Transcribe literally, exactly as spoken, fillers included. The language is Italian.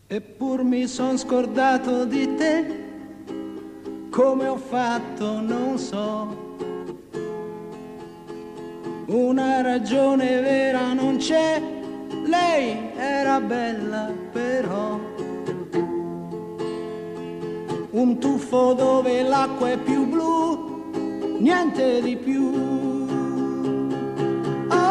Eppur mi son scordato di te, come ho fatto non so. Una ragione vera non c'è, lei era bella però. Un tuffo dove l'acqua è più blu, niente di più.